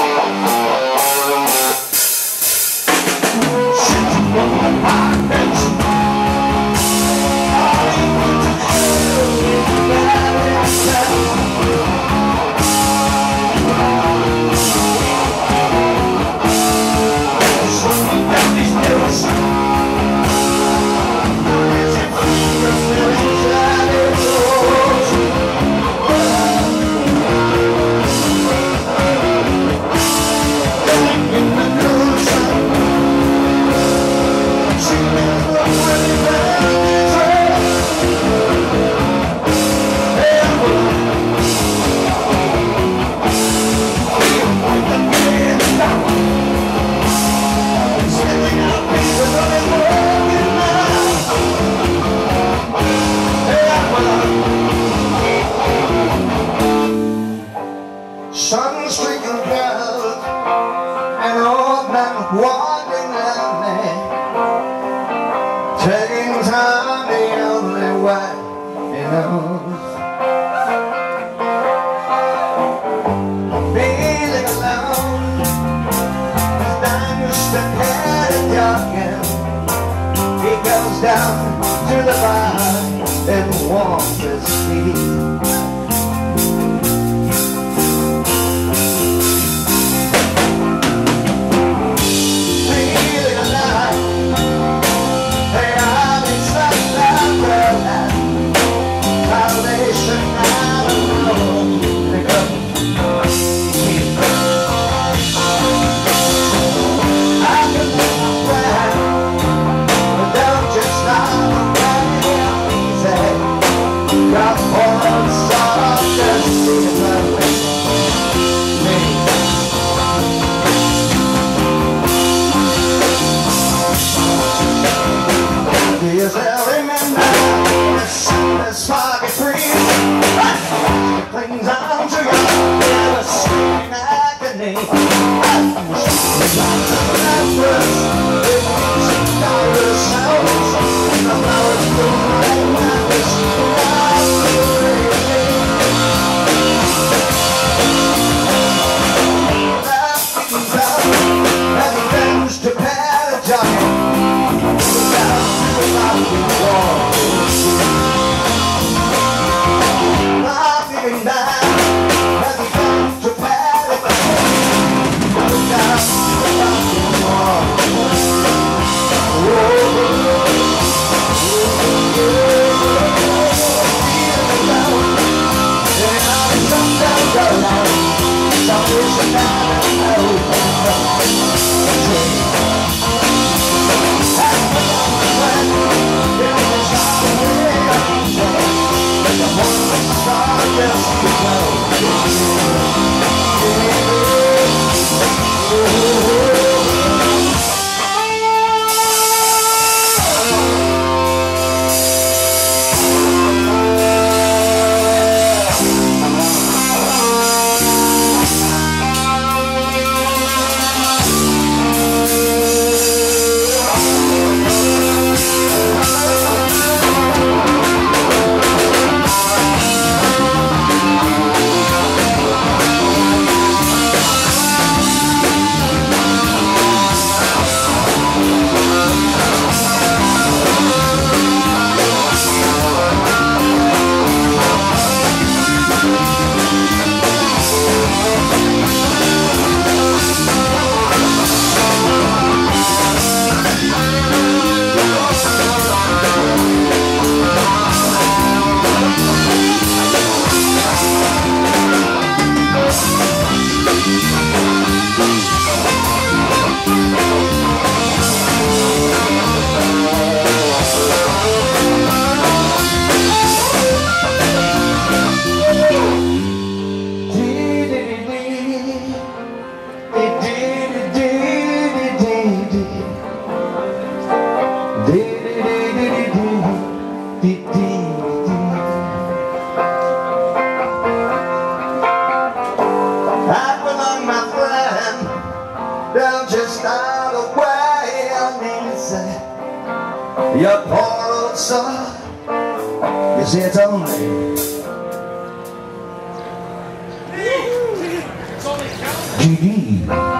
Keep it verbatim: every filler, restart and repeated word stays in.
Wandering lonely, taking time the only way he knows. Feeling alone, his diamonds ahead and darkened. He goes down to the bar and warms his feet. Yes, I remember the sweetest spark of breeze. It clings on to you, never seen agony. I was like the flowers, it was a dollar sounds. The flowers bloom like flowers, not crazy. Love begins up, and it bends to Batavia. Knocking down as he comes to Batavia, down the fucking wall. Feeling alone, and I'm sometimes alone. Some is a man I know. Aqualung, my friend, don't just start away. I need to say, your poor old soul. You see, it's only me.